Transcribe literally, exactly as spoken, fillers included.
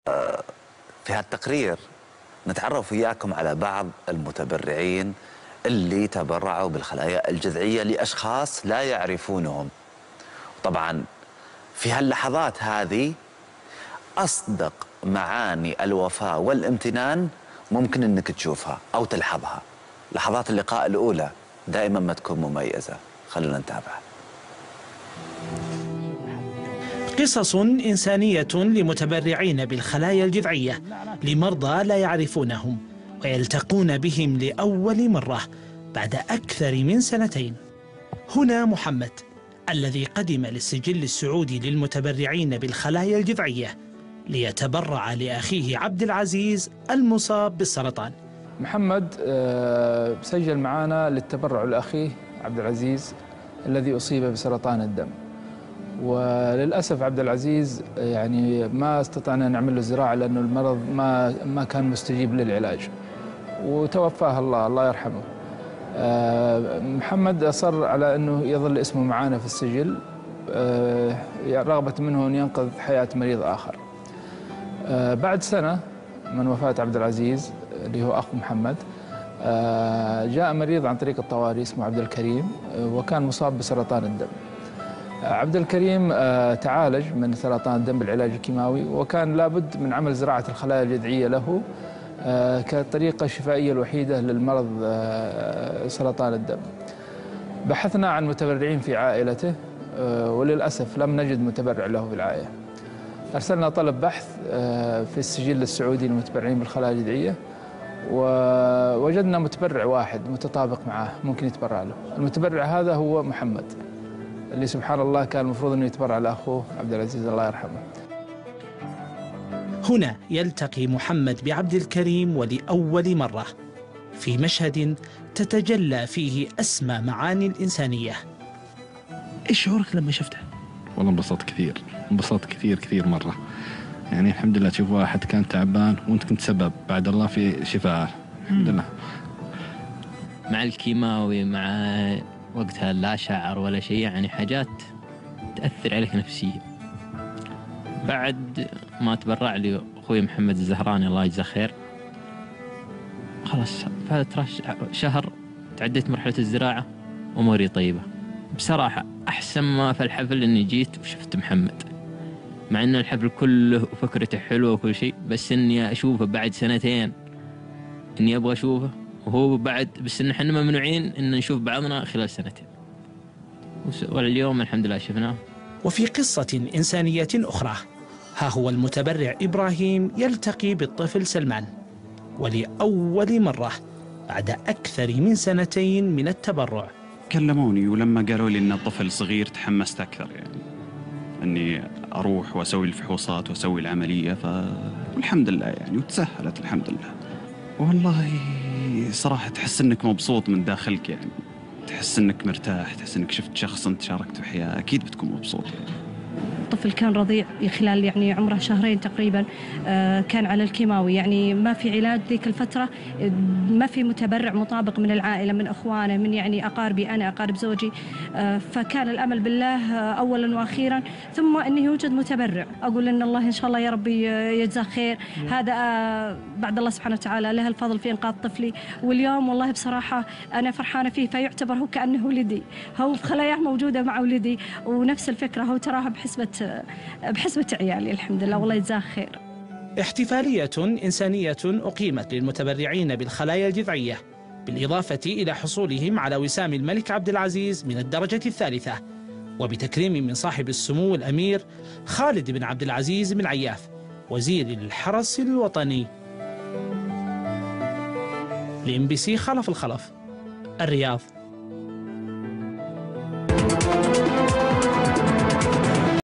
في هالتقرير نتعرف وياكم على بعض المتبرعين اللي تبرعوا بالخلايا الجذعية لأشخاص لا يعرفونهم. طبعا في هاللحظات هذه أصدق معاني الوفاء والامتنان ممكن أنك تشوفها أو تلحظها. لحظات اللقاء الأولى دائما ما تكون مميزة. خلونا نتابع. قصص إنسانية لمتبرعين بالخلايا الجذعية لمرضى لا يعرفونهم ويلتقون بهم لأول مرة بعد أكثر من سنتين. هنا محمد الذي قدم للسجل السعودي للمتبرعين بالخلايا الجذعية ليتبرع لأخيه عبد العزيز المصاب بالسرطان. محمد سجل معنا للتبرع لأخيه عبد العزيز الذي أصيب بسرطان الدم، وللأسف عبد العزيز يعني ما استطعنا نعمل له زراعة لأنه المرض ما ما كان مستجيب للعلاج وتوفاه الله الله يرحمه. محمد أصر على أنه يظل اسمه معنا في السجل رغبة منه أن ينقذ حياة مريض آخر. بعد سنة من وفاة عبد العزيز اللي هو أخو محمد جاء مريض عن طريق الطوارئ اسمه عبد الكريم وكان مصاب بسرطان الدم. عبد الكريم تعالج من سرطان الدم بالعلاج الكيماوي، وكان لابد من عمل زراعة الخلايا الجذعية له كطريقة شفائية الوحيدة للمرض سرطان الدم. بحثنا عن متبرعين في عائلته وللأسف لم نجد متبرع له في العائلة. أرسلنا طلب بحث في السجل السعودي للمتبرعين بالخلايا الجذعية ووجدنا متبرع واحد متطابق معه ممكن يتبرع له. المتبرع هذا هو محمد اللي سبحان الله كان المفروض أنه يتبرع لأخوه عبد العزيز الله يرحمه. هنا يلتقي محمد بعبد الكريم ولأول مرة في مشهد تتجلى فيه أسمى معاني الإنسانية. إيش شعورك لما شفته؟ والله انبسطت كثير، انبسطت كثير كثير مرة. يعني الحمد لله تشوف واحد كان تعبان وأنت كنت سبب بعد الله في شفاءه. الحمد لله. مع الكيماوي مع وقتها لا شعر ولا شيء، يعني حاجات تأثر عليك نفسيا. بعد ما تبرع لي أخوي محمد الزهراني الله يجزاه خير، خلاص فترة شهر تعديت مرحلة الزراعة أموري طيبة. بصراحة أحسن ما في الحفل إني جيت وشفت محمد، مع إن الحفل كله وفكرته حلوة وكل شيء، بس إني أشوفه بعد سنتين إني أبغى أشوفه وهو بعد، بس إن إحنا ممنوعين إن نشوف بعضنا خلال سنتين، واليوم الحمد لله شفناه. وفي قصة إنسانية أخرى ها هو المتبرع إبراهيم يلتقي بالطفل سلمان ولأول مرة بعد أكثر من سنتين من التبرع. كلموني ولما قالوا لي إن الطفل صغير تحمست أكثر، يعني أني أروح وأسوي الفحوصات وأسوي العملية، فالحمد لله يعني وتسهلت الحمد لله. والله صراحة تحس إنك مبسوط من داخلك، يعني تحس إنك مرتاح، تحس إنك شفت شخص أنت شاركت في حياة، أكيد بتكون مبسوط يعني. الطفل كان رضيع خلال يعني عمره شهرين تقريبا، كان على الكيماوي، يعني ما في علاج ذيك الفترة، ما في متبرع مطابق من العائلة من أخوانه من يعني أقاربي أنا أقارب زوجي، فكان الأمل بالله أولا وأخيرا، ثم أنه يوجد متبرع. أقول إن الله إن شاء الله يا ربي يجزاه خير، هذا بعد الله سبحانه وتعالى له الفضل في إنقاذ طفلي. واليوم والله بصراحة أنا فرحانة فيه، فيعتبر هو كأنه ولدي، هو في خلاياه موجودة مع ولدي، ونفس الفكرة هو تراها بحسبة بحسبة عيالي الحمد لله والله يجزاه خير. احتفالية إنسانية أقيمت للمتبرعين بالخلايا الجذعية بالإضافة إلى حصولهم على وسام الملك عبد العزيز من الدرجة الثالثة، وبتكريم من صاحب السمو الأمير خالد بن عبد العزيز بن عياف وزير الحرس الوطني. لإم بي سي خلف الخلف، الرياض.